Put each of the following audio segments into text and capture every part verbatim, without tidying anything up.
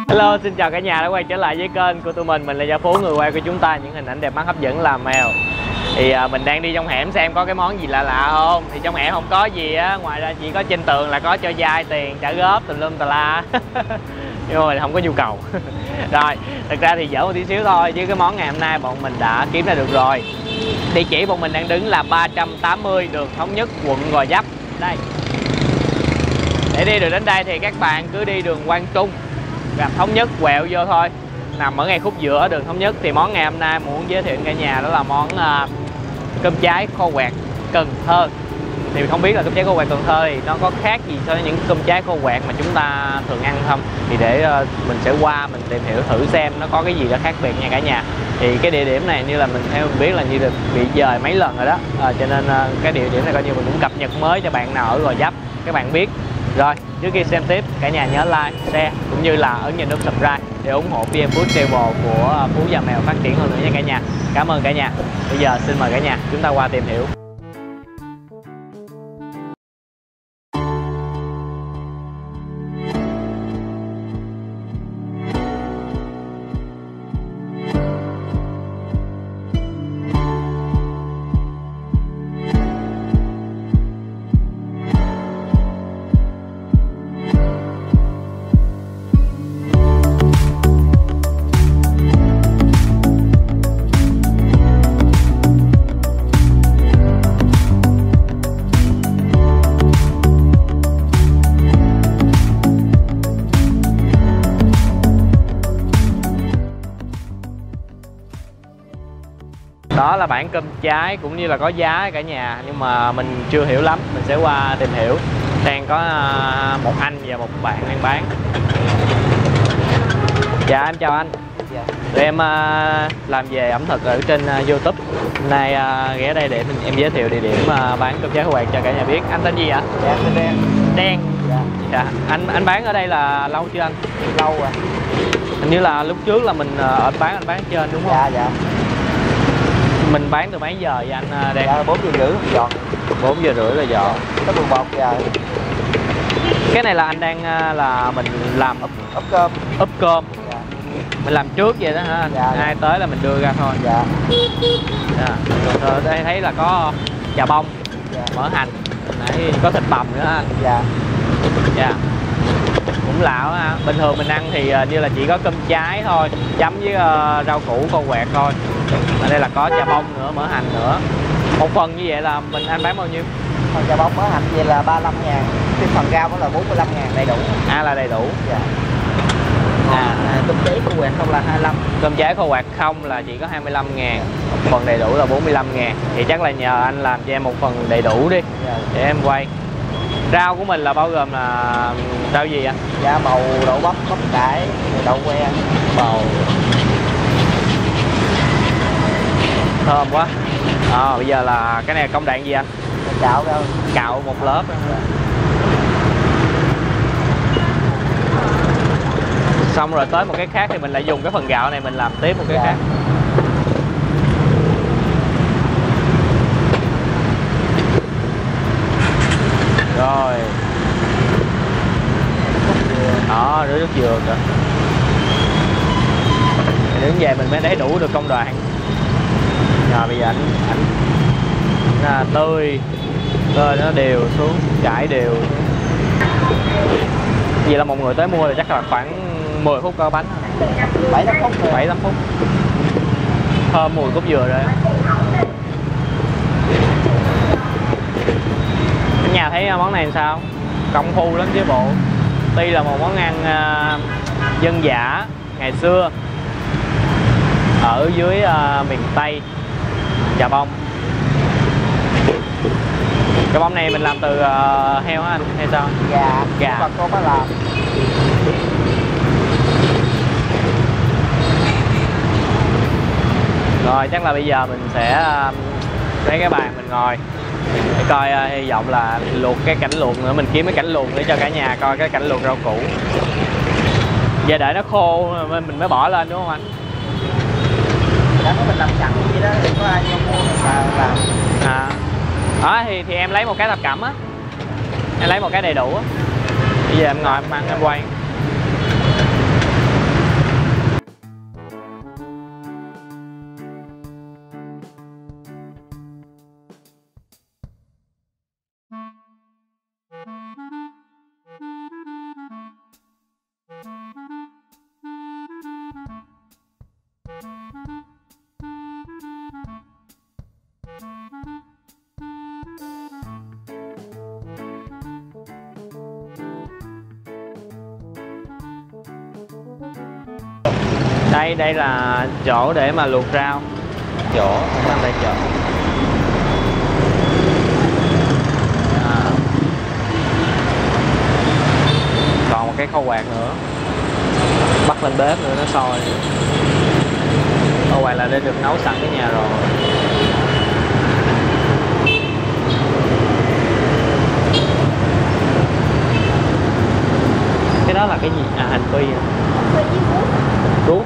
Hello, xin chào cả nhà đã quay trở lại với kênh của tụi mình. Mình là Gia Phú, người quay của chúng ta những hình ảnh đẹp mắt hấp dẫn làm mèo. Thì à, mình đang đi trong hẻm xem có cái món gì lạ lạ không. Thì trong hẻm không có gì á, ngoài ra chỉ có trên tường là có cho vay tiền, trả góp tùm lum tà la. Nhưng mà mình không có nhu cầu. Rồi, thật ra thì dở một tí xíu thôi, chứ cái món ngày hôm nay bọn mình đã kiếm ra được rồi. Địa chỉ bọn mình đang đứng là ba trăm tám mươi đường Thống Nhất, quận Gò Vấp. Đây. Để đi được đến đây thì các bạn cứ đi đường Quang Trung, gặp Thống Nhất quẹo vô thôi, nằm ở ngay khúc giữa đường Thống Nhất. Thì món ngày hôm nay muốn giới thiệu cả nhà đó là món uh, cơm cháy kho quẹt Cần Thơ. Thì không biết là cơm cháy kho quẹt Cần Thơ thì nó có khác gì so với những cơm cháy kho quẹt mà chúng ta thường ăn không. Thì để uh, mình sẽ qua mình tìm hiểu thử xem nó có cái gì là khác biệt nha cả nhà. Thì cái địa điểm này như là mình theo mình biết là như được bị dời mấy lần rồi đó, uh, cho nên uh, cái địa điểm này coi như mình cũng cập nhật mới cho bạn nào ở Gò Vấp các bạn biết. Rồi, trước khi xem tiếp, cả nhà nhớ like, share cũng như là ấn vào nút subscribe để ủng hộ vê em Food Travel của Phú và Mèo phát triển hơn nữa nha cả nhà. Cảm ơn cả nhà. Bây giờ xin mời cả nhà chúng ta qua tìm hiểu. Đó là bản cơm cháy cũng như là có giá cả nhà, nhưng mà mình chưa hiểu lắm, mình sẽ qua tìm hiểu. Đang có một anh và một bạn đang bán. Dạ em chào anh. Dạ. Tụi em làm về ẩm thực ở trên YouTube. Hôm nay ghé đây để mình em giới thiệu địa điểm bán cơm cháy kho quẹt cho cả nhà biết. Anh tên gì ạ? Dạ tên Đen. Đen. Dạ. Dạ. Anh anh bán ở đây là lâu chưa anh? Lâu rồi. Hình như là lúc trước là mình ở bán anh bán trên đúng không? Dạ dạ. Mình bán từ mấy giờ vậy anh Đen? Dạ bốn giờ rưỡi dọn. bốn giờ rưỡi là dọn. Tới mười một giờ. Cái này là anh đang là mình làm úp úp cơm. úp cơm. Dạ. Mình làm trước vậy đó hả anh? Dạ. Ai tới là mình đưa ra thôi. Dạ. Dạ. Rồi đây thấy là có chà bông, dạ. mỡ hành, nãy có thịt bằm nữa anh. Dạ. Dạ. Cũng lạ ha. Bình thường mình ăn thì như là chỉ có cơm cháy thôi, chấm với uh, rau củ kho quẹt thôi. Ở đây là có chà bông nữa, mỡ hành nữa. Một phần như vậy là mình anh bán bao nhiêu? Phần chà bông mỡ hành vậy là ba mươi lăm ngàn. Cái phần rau đó là bốn mươi lăm ngàn đầy đủ. À là đầy đủ. Dạ. À, à cơm cháy kho quẹt không là hai mươi lăm. Cơm cháy kho quẹt không là chỉ có hai mươi lăm ngàn. Một phần đầy đủ là bốn mươi lăm ngàn. Thì chắc là nhờ anh làm cho em một phần đầy đủ đi. Dạ. Để em quay. Rau của mình là bao gồm là rau gì anh? Dạ bầu, đậu bắp, bắp cải, đậu que. Bầu. Thơm quá. À, bây giờ là cái này là công đoạn gì anh? Cạo đâu. Cạo một lớp. Dạ. Xong rồi tới một cái khác thì mình lại dùng cái phần gạo này mình làm tiếp một cái dạ. khác. Rồi. Đó, rưới nước dừa kìa. Đứng về mình mới thấy đủ được công đoạn. Rồi bây giờ ảnh ảnh à, tươi tươi nó đều xuống, chảy đều xuống. Vậy là một người tới mua thì chắc là khoảng mười phút có bánh. bảy tám phút rồi. bảy tám phút. Thơm mùi cốt dừa rồi. Cả nhà thấy món này làm sao? Công phu lắm chứ bộ. Tuy là một món ăn uh, dân dã ngày xưa ở dưới uh, miền Tây, chà bông. Cái bông này mình làm từ uh, heo hả anh hay sao? Gà. Gà. Bà con mới làm. Rồi chắc là bây giờ mình sẽ uh, lấy cái bàn mình ngồi để coi, uh, hy vọng là luộc cái cảnh luộc nữa, mình kiếm cái cảnh luộc để cho cả nhà coi cái cảnh luộc rau củ. Giờ đợi nó khô mình mới bỏ lên đúng không anh? Đã có mình làm sẵn vậy đó, đừng có ai mua mà làm. À, đó thì thì em lấy một cái thập cẩm á, em lấy một cái đầy đủ á. Bây giờ em ngồi em ăn em quay. Đây đây là chỗ để mà luộc rau, chỗ không ăn đây chỗ. À. Còn một cái kho quạt nữa, bắt lên bếp nữa nó sôi. Kho quạt là để được nấu sẵn ở nhà rồi. Cái đó là cái gì? À, hành phi à? Ruốc.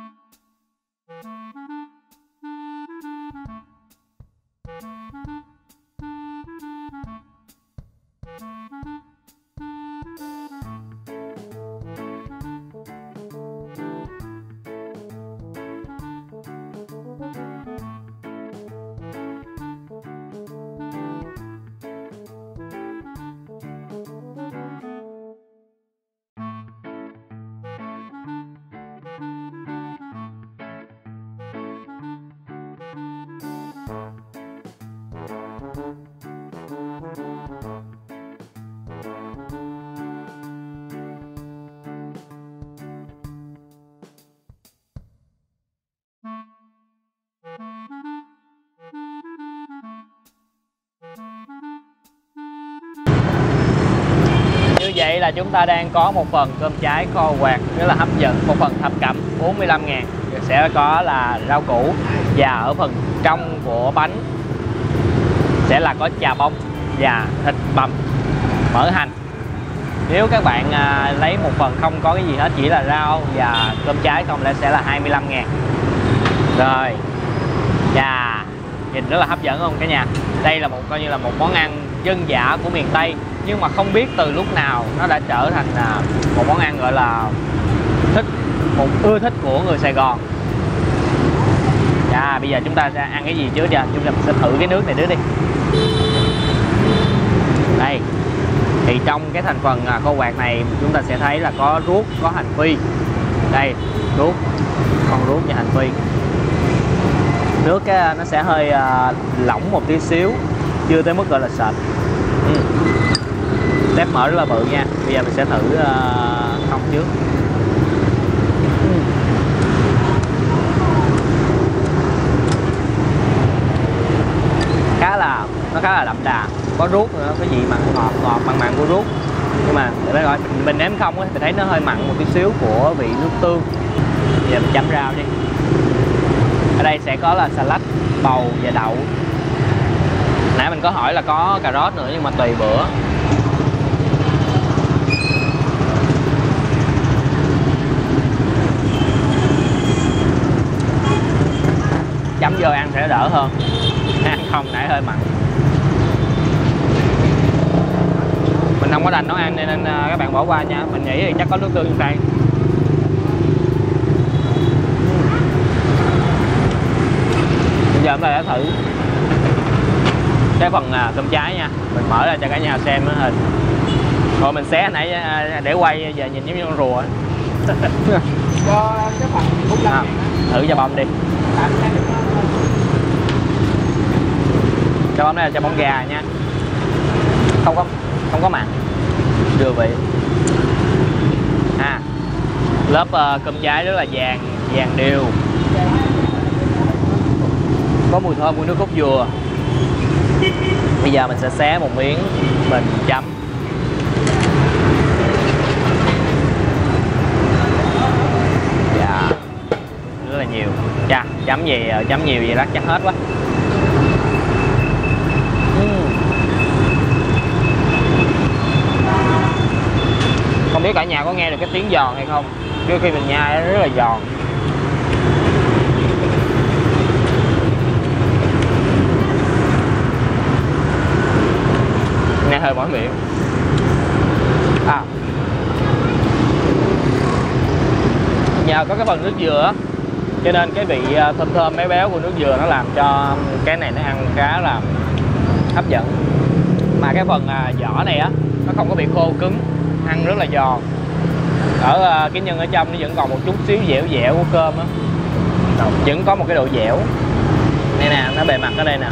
Như vậy là chúng ta đang có một phần cơm cháy kho quạt rất là hấp dẫn, một phần thập cẩm bốn mươi lăm ngàn, sẽ có là rau củ, và ở phần trong của bánh sẽ là có chà bông và thịt bằm, mỡ hành. Nếu các bạn à, lấy một phần không có cái gì hết, chỉ là rau và cơm cháy không, sẽ là hai mươi lăm ngàn. Rồi, và nhìn rất là hấp dẫn không cả nhà. Đây là một coi như là một món ăn dân dã của miền Tây, nhưng mà không biết từ lúc nào nó đã trở thành à, một món ăn gọi là thích, một ưa thích của người Sài Gòn. Và bây giờ chúng ta sẽ ăn cái gì trước giờ? Chúng ta sẽ thử cái nước này trước đi. Đây, thì trong cái thành phần à, kho quạt này chúng ta sẽ thấy là có ruốc, có hành phi. Đây, ruốc, con ruốc và hành phi. Nước cái, nó sẽ hơi à, lỏng một tí xíu, chưa tới mức gọi là sệt. Ừ. Tép mỡ rất là bự nha. Bây giờ mình sẽ thử uh, không trước. Ừ. Khá là nó khá là đậm đà, có ruốc nữa, cái gì mặn ngọt ngọt mặn mặn của ruốc. Nhưng mà để gọi mình, mình nếm không á, mình thấy nó hơi mặn một tí xíu của vị nước tương. Bây giờ mình chấm rau đi. Ở đây sẽ có là salad, bầu và đậu. Nãy mình có hỏi là có cà rốt nữa nhưng mà tùy bữa. Chấm vô ăn sẽ đỡ hơn, ăn không nãy hơi mặn. Mình không có đành nấu ăn nên các bạn bỏ qua nha. Mình nghĩ thì chắc có nước tương trong đây. Bây giờ chúng ta sẽ thử cái phần à, cơm cháy nha. Mình mở ra cho cả nhà xem cái hình. Rồi mình xé nãy à, để quay giờ nhìn giống như con rùa. Cho cái phần bốn mươi lăm à, thử cho bông đi. Cho bông này là cho bông gà nha, không có không có mặn, vừa vị. À, lớp uh, cơm cháy rất là vàng vàng đều, có mùi thơm của nước cốt dừa. Bây giờ mình sẽ xé một miếng mình chấm. Dạ, rất là nhiều. Chà, chấm gì chấm nhiều vậy lát chắc hết quá. uhm. Không biết cả nhà có nghe được cái tiếng giòn hay không? Trước khi mình nhai nó rất là giòn. Nghe hơi mỏi miệng. À, nhờ có cái phần nước dừa cho nên cái vị thơm thơm béo béo của nước dừa nó làm cho cái này nó ăn khá là hấp dẫn. Mà cái phần vỏ này á, nó không có bị khô cứng, ăn rất là giòn. Ở cái nhân ở trong nó vẫn còn một chút xíu dẻo dẻo của cơm á, vẫn có một cái độ dẻo. Đây nè, nó bề mặt ở đây nè.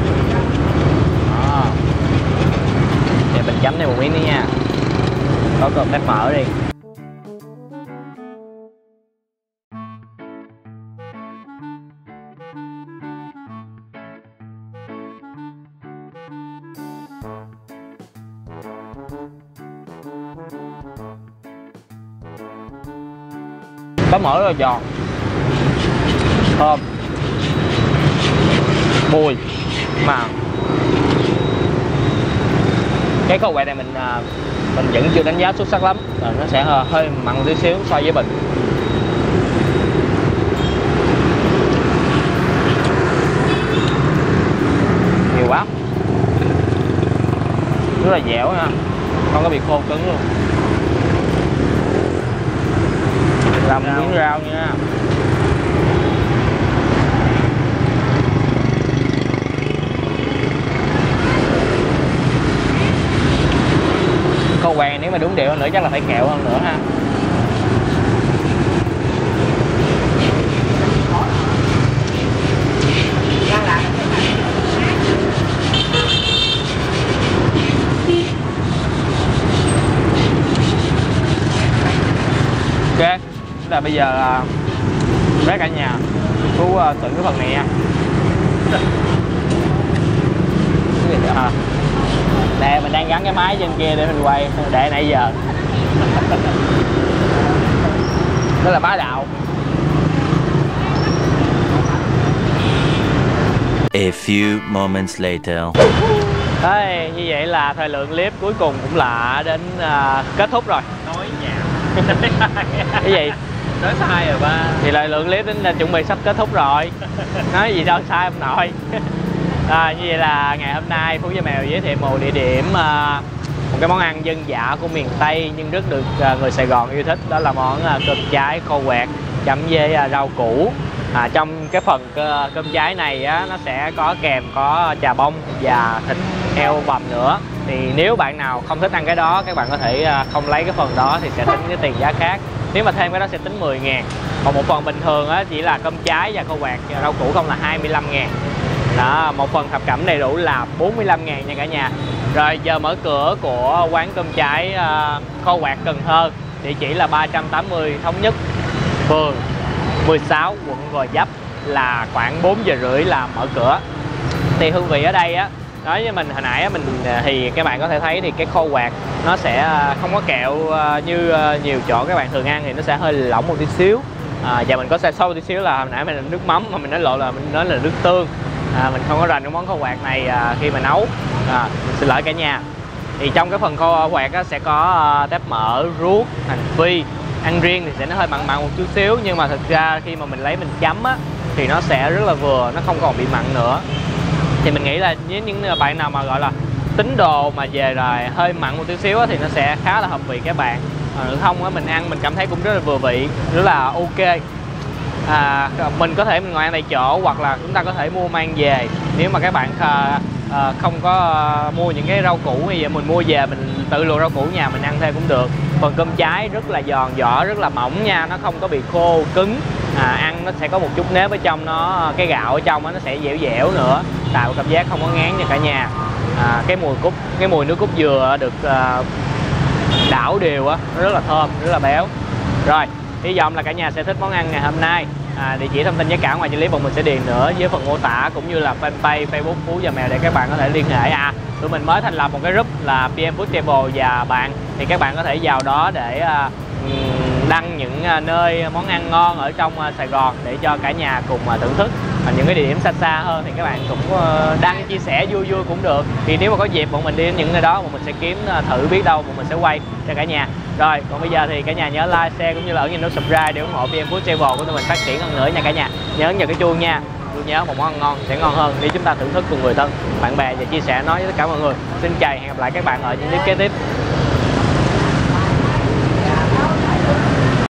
Đó. Để mình chấm thêm một miếng nữa nha. Có cơm tép mỡ đi. Có mỡ rất là giòn, thơm, mùi, mà cái kho quẹt này mình mình vẫn chưa đánh giá xuất sắc lắm, nó sẽ hơi mặn một tí xíu so với bình. Nhiều quá, rất là dẻo nha, không có bị khô cứng luôn. Làm miếng rau nha. Kho quẹt nếu mà đúng điệu hơn nữa chắc là phải kẹo hơn nữa ha. Ok, là bây giờ với cả nhà Phú uh, thử cái phần này nha. À, nè mình đang gắn cái máy trên kia để mình quay để nãy giờ. Đó là bá đạo. A few moments later. Đấy, như vậy là thời lượng clip cuối cùng cũng là đến uh, kết thúc rồi. Nói nhảm. Cái gì? Nói sai rồi ba. Thì thời lượng clip đến là chuẩn bị sắp kết thúc rồi. Nói gì đâu sai ông nội. À, như vậy là ngày hôm nay Phú Gia Mèo giới thiệu một địa điểm, uh, một cái món ăn dân dã của miền Tây nhưng rất được uh, người Sài Gòn yêu thích. Đó là món uh, cơm cháy kho quẹt chấm với uh, rau củ. À, trong cái phần uh, cơm cháy này á, nó sẽ có kèm có chà bông và thịt heo bằm nữa. Thì nếu bạn nào không thích ăn cái đó, các bạn có thể uh, không lấy cái phần đó thì sẽ tính cái tiền giá khác. Nếu mà thêm cái đó sẽ tính mười ngàn. Còn một phần bình thường á, chỉ là cơm cháy và kho quẹt và rau củ không là hai mươi lăm ngàn. Đó, một phần thập cẩm đầy đủ là bốn mươi lăm ngàn nha cả nhà. Rồi giờ mở cửa của quán cơm cháy uh, kho quẹt Cần Thơ. Địa chỉ là ba trăm tám mươi Thống Nhất, phường mười sáu, quận Gò Vấp, là khoảng bốn giờ rưỡi là mở cửa. Thì hương vị ở đây á, nói với mình hồi nãy á, mình thì các bạn có thể thấy thì cái kho quẹt nó sẽ không có kẹo như nhiều chỗ các bạn thường ăn, thì nó sẽ hơi lỏng một tí xíu. À, và mình có xe sâu tí xíu là hồi nãy mình là nước mắm mà mình nói lộ là mình nói là nước tương. À, mình không có rành cái món kho quẹt này à, khi mà nấu. À, xin lỗi cả nhà. Thì trong cái phần kho quẹt á, sẽ có uh, tép mỡ, ruốc, hành phi. Ăn riêng thì sẽ nó hơi mặn mặn một chút xíu, nhưng mà thực ra khi mà mình lấy mình chấm á thì nó sẽ rất là vừa, nó không còn bị mặn nữa. Thì mình nghĩ là với những bạn nào mà gọi là tín đồ mà về rồi hơi mặn một tí xíu á, thì nó sẽ khá là hợp vị các bạn. À, không á, mình ăn mình cảm thấy cũng rất là vừa vị, rất là ok. À, mình có thể mình ngồi ăn tại chỗ hoặc là chúng ta có thể mua mang về. Nếu mà các bạn à, à, không có à, mua những cái rau củ thì mình mua về mình tự luộc rau củ nhà mình ăn thêm cũng được. Phần cơm cháy rất là giòn vỏ, rất là mỏng nha, nó không có bị khô cứng. À, ăn nó sẽ có một chút nếp ở trong nó, cái gạo ở trong đó, nó sẽ dẻo dẻo nữa, tạo cảm giác không có ngán nha cả nhà. À, cái mùi cúc, cái mùi nước cốt dừa được à, đảo đều á, nó rất là thơm, rất là béo. Rồi, hy vọng là cả nhà sẽ thích món ăn ngày hôm nay. À, địa chỉ thông tin giá cả ngoài clip mình sẽ điền nữa với phần mô tả cũng như là fanpage Facebook Phú Gia Mèo để các bạn có thể liên hệ. À, tụi mình mới thành lập một cái group là pê em Food Table và bạn, thì các bạn có thể vào đó để uh, đăng những uh, nơi món ăn ngon ở trong uh, Sài Gòn để cho cả nhà cùng uh, thưởng thức. Và những cái địa điểm xa xa hơn thì các bạn cũng uh, đăng chia sẻ vui vui cũng được. Thì nếu mà có dịp bọn mình đi đến những nơi đó, bọn mình sẽ kiếm uh, thử, biết đâu bọn mình sẽ quay cho cả nhà. Rồi, còn bây giờ thì cả nhà nhớ like, share cũng như là ấn vào nút subscribe để ủng hộ pê em Food Table của tụi mình phát triển hơn nữa nha cả nhà. Nhớ ấn vào cái chuông nha. Luôn nhớ một món ăn ngon sẽ ngon hơn để chúng ta thưởng thức cùng người thân, bạn bè và chia sẻ nói với tất cả mọi người. Xin chào, hẹn gặp lại các bạn ở những clip kế tiếp.